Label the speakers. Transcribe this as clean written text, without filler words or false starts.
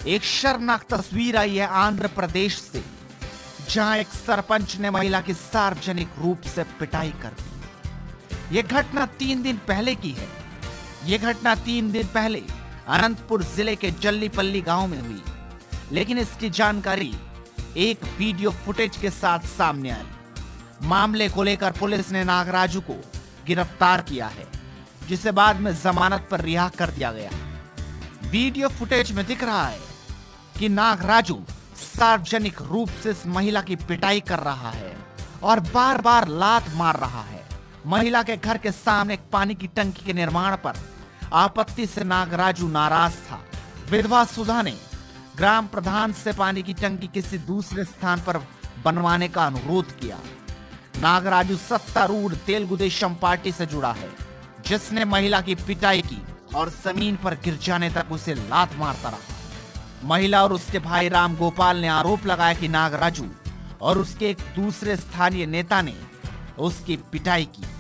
Speaker 1: एक शर्मनाक तस्वीर आई है आंध्र प्रदेश से, जहां एक सरपंच ने महिला की सार्वजनिक रूप से पिटाई कर दी। यह घटना 3 दिन पहले की है। यह घटना 3 दिन पहले अनंतपुर जिले के जल्लीपल्ली गांव में हुई, लेकिन इसकी जानकारी एक वीडियो फुटेज के साथ सामने आई। मामले को लेकर पुलिस ने नागराजू को गिरफ्तार किया है, जिसे बाद में जमानत पर रिहा कर दिया गया। वीडियो फुटेज में दिख रहा है कि नागराजू सार्वजनिक रूप से इस महिला की पिटाई कर रहा है और बार बार लात मार रहा है। महिला के घर के सामने एक पानी की टंकी के निर्माण पर आपत्ति से नागराजू नाराज था। विधवा सुधा ने ग्राम प्रधान से पानी की टंकी किसी दूसरे स्थान पर बनवाने का अनुरोध किया। नागराजू सत्तारूढ़ तेलुगु देशम पार्टी से जुड़ा है, जिसने महिला की पिटाई की और जमीन पर गिर जाने तक उसे लात मारता रहा। महिला और उसके भाई राम गोपाल ने आरोप लगाया कि नागराजू और उसके एक दूसरे स्थानीय नेता ने उसकी पिटाई की।